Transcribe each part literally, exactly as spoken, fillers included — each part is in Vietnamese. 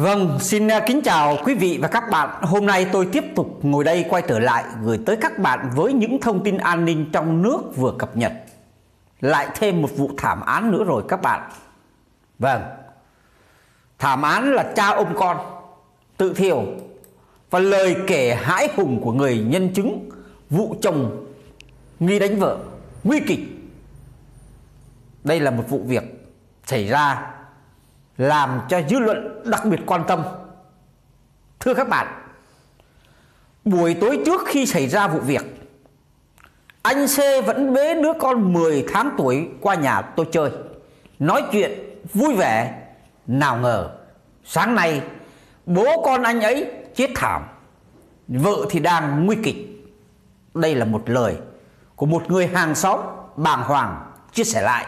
Vâng, xin kính chào quý vị và các bạn. Hôm nay tôi tiếp tục ngồi đây quay trở lại gửi tới các bạn với những thông tin an ninh trong nước vừa cập nhật. Lại thêm một vụ thảm án nữa rồi các bạn. Vâng, thảm án là cha ôm con tự thiêu và lời kể hãi hùng của người nhân chứng vụ chồng nghi đánh vợ nguy kịch. Đây là một vụ việc xảy ra làm cho dư luận đặc biệt quan tâm. Thưa các bạn, buổi tối trước khi xảy ra vụ việc, anh C vẫn bế đứa con mười tháng tuổi qua nhà tôi chơi, nói chuyện vui vẻ. Nào ngờ sáng nay bố con anh ấy chết thảm, vợ thì đang nguy kịch. Đây là một lời của một người hàng xóm bàng hoàng chia sẻ lại.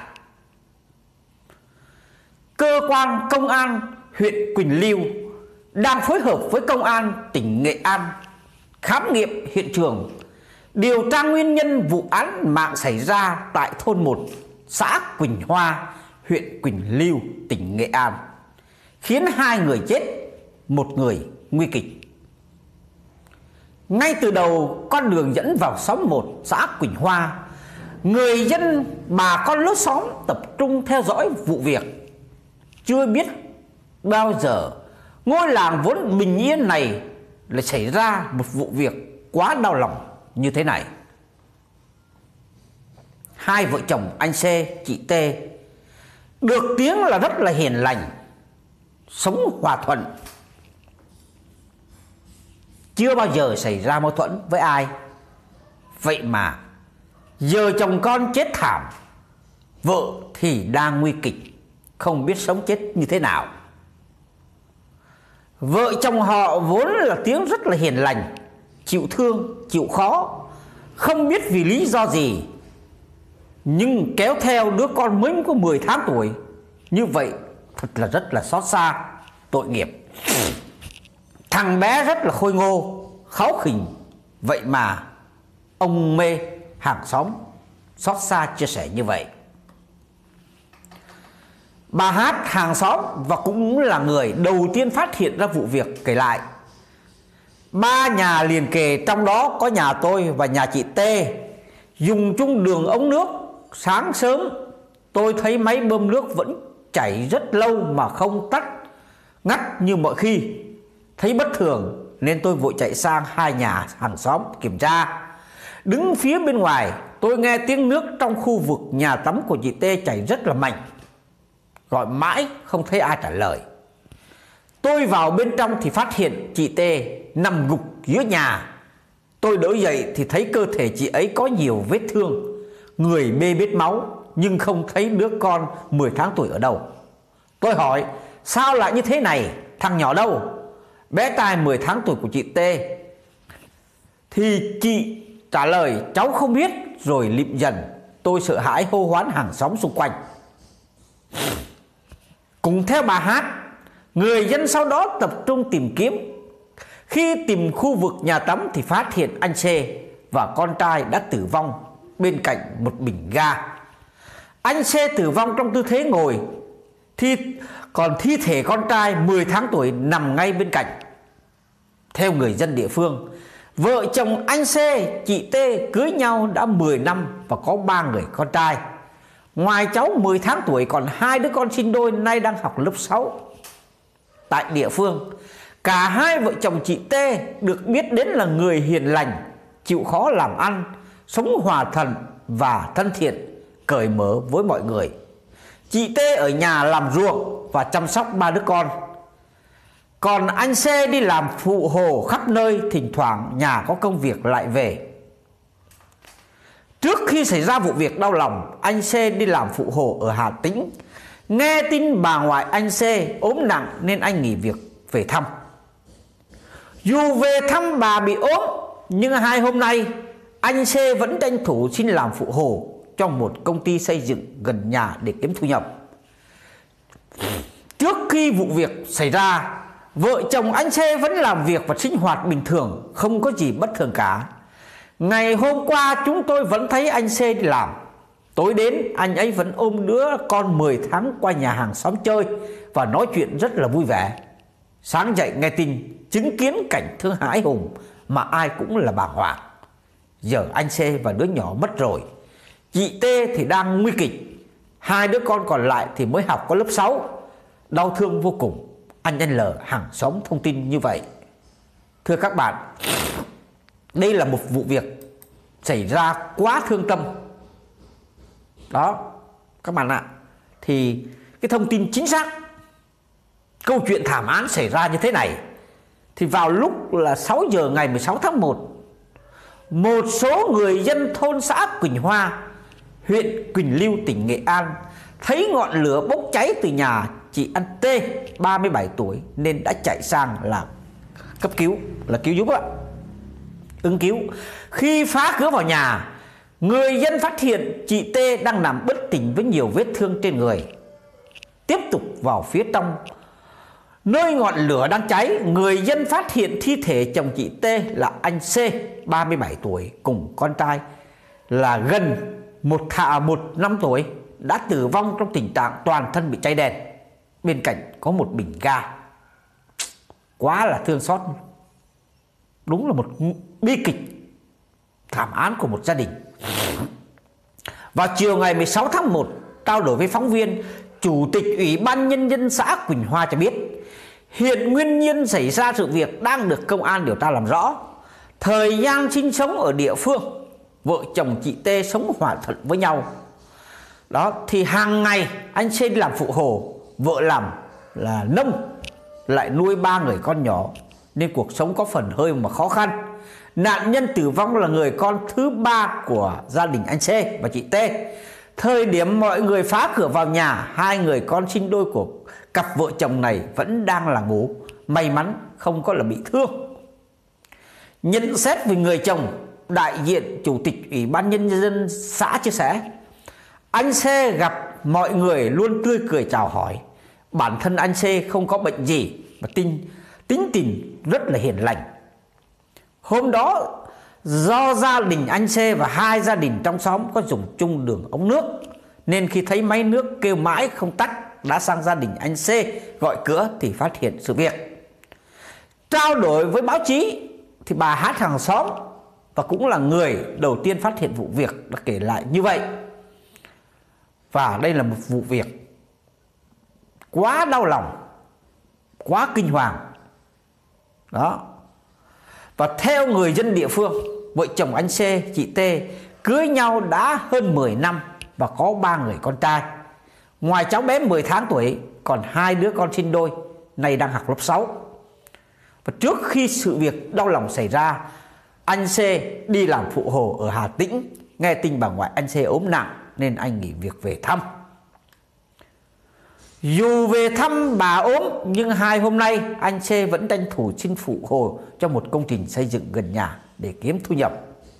Cơ quan công an huyện Quỳnh Lưu đang phối hợp với công an tỉnh Nghệ An khám nghiệm hiện trường, điều tra nguyên nhân vụ án mạng xảy ra tại thôn một, xã Quỳnh Hoa, huyện Quỳnh Lưu, tỉnh Nghệ An, khiến hai người chết, một người nguy kịch. Ngay từ đầu con đường dẫn vào xóm một, xã Quỳnh Hoa, người dân, bà con lối xóm tập trung theo dõi vụ việc. Chưa biết bao giờ ngôi làng vốn bình yên này lại xảy ra một vụ việc quá đau lòng như thế này. Hai vợ chồng anh C, chị T được tiếng là rất là hiền lành, sống hòa thuận, chưa bao giờ xảy ra mâu thuẫn với ai. Vậy mà giờ chồng con chết thảm, vợ thì đang nguy kịch, không biết sống chết như thế nào. Vợ chồng họ vốn là tiếng rất là hiền lành, chịu thương, chịu khó, không biết vì lý do gì, nhưng kéo theo đứa con mới có mười tháng tuổi. Như vậy thật là rất là xót xa, tội nghiệp. Thằng bé rất là khôi ngô, kháu khỉnh. Vậy mà ông Mê hàng xóm xót xa chia sẻ như vậy. Bà Hát hàng xóm và cũng là người đầu tiên phát hiện ra vụ việc kể lại. Ba nhà liền kề, trong đó có nhà tôi và nhà chị T, dùng chung đường ống nước. Sáng sớm tôi thấy máy bơm nước vẫn chảy rất lâu mà không tắt ngắt như mọi khi. Thấy bất thường nên tôi vội chạy sang hai nhà hàng xóm kiểm tra. Đứng phía bên ngoài, tôi nghe tiếng nước trong khu vực nhà tắm của chị T chảy rất là mạnh. Gọi mãi không thấy ai trả lời. Tôi vào bên trong thì phát hiện chị T nằm gục dưới nhà. Tôi đỡ dậy thì thấy cơ thể chị ấy có nhiều vết thương, người bê bết máu, nhưng không thấy đứa con mười tháng tuổi ở đâu. Tôi hỏi sao lại như thế này, thằng nhỏ đâu? Bé trai mười tháng tuổi của chị T thì chị trả lời cháu không biết, rồi lịm dần. Tôi sợ hãi hô hoán hàng xóm xung quanh. Cùng theo bà Hát, người dân sau đó tập trung tìm kiếm. Khi tìm khu vực nhà tắm thì phát hiện anh C và con trai đã tử vong bên cạnh một bình ga. Anh C tử vong trong tư thế ngồi, thì còn thi thể con trai mười tháng tuổi nằm ngay bên cạnh. Theo người dân địa phương, vợ chồng anh C, chị T cưới nhau đã mười năm và có ba người con trai. Ngoài cháu mười tháng tuổi còn hai đứa con sinh đôi nay đang học lớp sáu. Tại địa phương, cả hai vợ chồng chị T được biết đến là người hiền lành, chịu khó làm ăn, sống hòa thuận và thân thiện, cởi mở với mọi người. Chị T ở nhà làm ruộng và chăm sóc ba đứa con. Còn anh C đi làm phụ hồ khắp nơi, thỉnh thoảng nhà có công việc lại về. Trước khi xảy ra vụ việc đau lòng, anh C đi làm phụ hồ ở Hà Tĩnh. Nghe tin bà ngoại anh C ốm nặng nên anh nghỉ việc về thăm. Dù về thăm bà bị ốm, nhưng hai hôm nay anh C vẫn tranh thủ xin làm phụ hồ trong một công ty xây dựng gần nhà để kiếm thu nhập. Trước khi vụ việc xảy ra, vợ chồng anh C vẫn làm việc và sinh hoạt bình thường, không có gì bất thường cả. Ngày hôm qua chúng tôi vẫn thấy anh C đi làm. Tối đến anh ấy vẫn ôm đứa con mười tháng qua nhà hàng xóm chơi và nói chuyện rất là vui vẻ. Sáng dậy nghe tin, chứng kiến cảnh thương hãi hùng mà ai cũng là bàng hoàng. Giờ anh C và đứa nhỏ mất rồi, chị T thì đang nguy kịch, hai đứa con còn lại thì mới học có lớp sáu. Đau thương vô cùng. Anh L hàng xóm thông tin như vậy. Thưa các bạn, đây là một vụ việc xảy ra quá thương tâm. Đó, các bạn ạ. Thì cái thông tin chính xác câu chuyện thảm án xảy ra như thế này thì vào lúc là sáu giờ ngày mười sáu tháng một, một số người dân thôn xã Quỳnh Hoa, huyện Quỳnh Lưu, tỉnh Nghệ An thấy ngọn lửa bốc cháy từ nhà chị anh T, ba mươi bảy tuổi, nên đã chạy sang làm cấp cứu, là cứu giúp ạ, ứng cứu. Khi phá cửa vào nhà, người dân phát hiện chị T đang nằm bất tỉnh với nhiều vết thương trên người. Tiếp tục vào phía trong, nơi ngọn lửa đang cháy, người dân phát hiện thi thể chồng chị T là anh C, ba mươi bảy tuổi, cùng con trai là gần một thạ một năm tuổi, đã tử vong trong tình trạng toàn thân bị cháy đen. Bên cạnh có một bình ga. Quá là thương xót. Đúng là một bi kịch, thảm án của một gia đình. Vào chiều ngày mười sáu tháng một, trao đổi với phóng viên, Chủ tịch Ủy ban Nhân dân xã Quỳnh Hoa cho biết hiện nguyên nhân xảy ra sự việc đang được công an điều tra làm rõ. Thời gian sinh sống ở địa phương, vợ chồng chị T sống hòa thuận với nhau. Đó, thì hàng ngày anh C làm phụ hồ, vợ làm là nông, lại nuôi ba người con nhỏ, nên cuộc sống có phần hơi mà khó khăn. Nạn nhân tử vong là người con thứ ba của gia đình anh C và chị T. Thời điểm mọi người phá cửa vào nhà, hai người con sinh đôi của cặp vợ chồng này vẫn đang là ngủ, may mắn không có là bị thương. Nhận xét về người chồng, đại diện Chủ tịch Ủy ban Nhân dân xã chia sẻ, anh C gặp mọi người luôn tươi cười chào hỏi. Bản thân anh C không có bệnh gì mà tính, tính tình rất là hiền lành. Hôm đó do gia đình anh C và hai gia đình trong xóm có dùng chung đường ống nước, nên khi thấy máy nước kêu mãi không tắt, đã sang gia đình anh C gọi cửa thì phát hiện sự việc. Trao đổi với báo chí thì bà Hát hàng xóm và cũng là người đầu tiên phát hiện vụ việc đã kể lại như vậy. Và đây là một vụ việc quá đau lòng, quá kinh hoàng. Đó. Và theo người dân địa phương, vợ chồng anh C, chị T cưới nhau đã hơn mười năm và có ba người con trai. Ngoài cháu bé mười tháng tuổi, còn hai đứa con sinh đôi, nay đang học lớp sáu. Và trước khi sự việc đau lòng xảy ra, anh C đi làm phụ hồ ở Hà Tĩnh, nghe tin bà ngoại anh C ốm nặng nên anh nghỉ việc về thăm. Dù về thăm bà ốm, nhưng hai hôm nay anh C vẫn tranh thủ xin phụ hồ cho một công trình xây dựng gần nhà để kiếm thu nhập.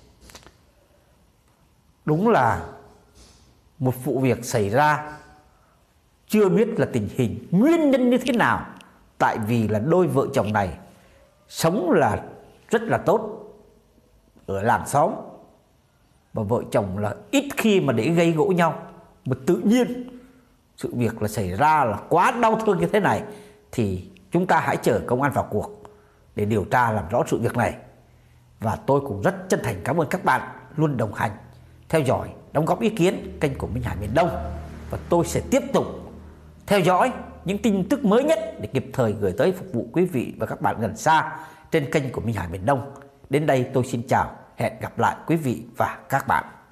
Đúng là một vụ việc xảy ra chưa biết là tình hình nguyên nhân như thế nào. Tại vì là đôi vợ chồng này sống là rất là tốt ở làng xóm, và vợ chồng là ít khi mà để gây gỗ nhau, mà tự nhiên sự việc là xảy ra là quá đau thương như thế này, thì chúng ta hãy chờ công an vào cuộc để điều tra làm rõ sự việc này. Và tôi cũng rất chân thành cảm ơn các bạn luôn đồng hành, theo dõi, đóng góp ý kiến kênh của Minh Hải Miền Đông. Và tôi sẽ tiếp tục theo dõi những tin tức mới nhất để kịp thời gửi tới phục vụ quý vị và các bạn gần xa trên kênh của Minh Hải Miền Đông. Đến đây tôi xin chào, hẹn gặp lại quý vị và các bạn.